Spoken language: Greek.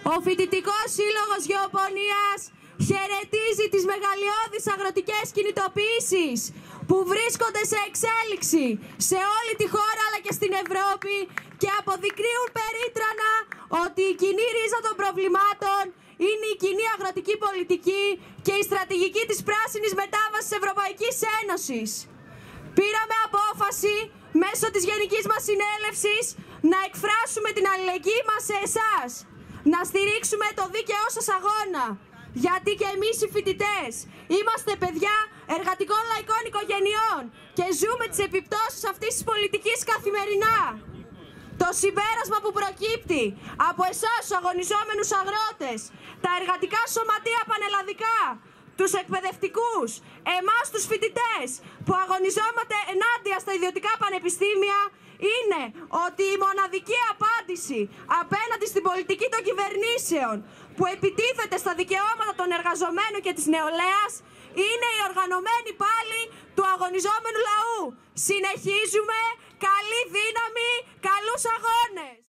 Ο Φοιτητικός Σύλλογος Γεωπονίας χαιρετίζει τις μεγαλειώδεις αγροτικές κινητοποιήσεις που βρίσκονται σε εξέλιξη σε όλη τη χώρα αλλά και στην Ευρώπη και αποδεικνύουν περίτρανα ότι η κοινή ρίζα των προβλημάτων είναι η κοινή αγροτική πολιτική και η στρατηγική της πράσινης μετάβασης Ευρωπαϊκής Ένωσης. Πήραμε απόφαση μέσω της Γενικής μας Συνέλευσης να εκφράσουμε την αλληλεγγύη μας σε εσάς, να στηρίξουμε το δίκαιό σας αγώνα, γιατί και εμείς οι φοιτητές είμαστε παιδιά εργατικών λαϊκών οικογενειών και ζούμε τις επιπτώσεις αυτής της πολιτικής καθημερινά. Το συμπέρασμα που προκύπτει από εσάς τους αγωνιζόμενους αγρότες, τα εργατικά σωματεία πανελλαδικά, τους εκπαιδευτικούς, εμάς τους φοιτητές που αγωνιζόμαστε ενάντια στα ιδιωτικά πανεπιστήμια, είναι ότι η μοναδική απάντηση απέναντι στην πολιτική των κυβερνήσεων που επιτίθεται στα δικαιώματα των εργαζομένων και της νεολαίας είναι η οργανωμένη πάλη του αγωνιζόμενου λαού. Συνεχίζουμε, καλή δύναμη, καλούς αγώνες!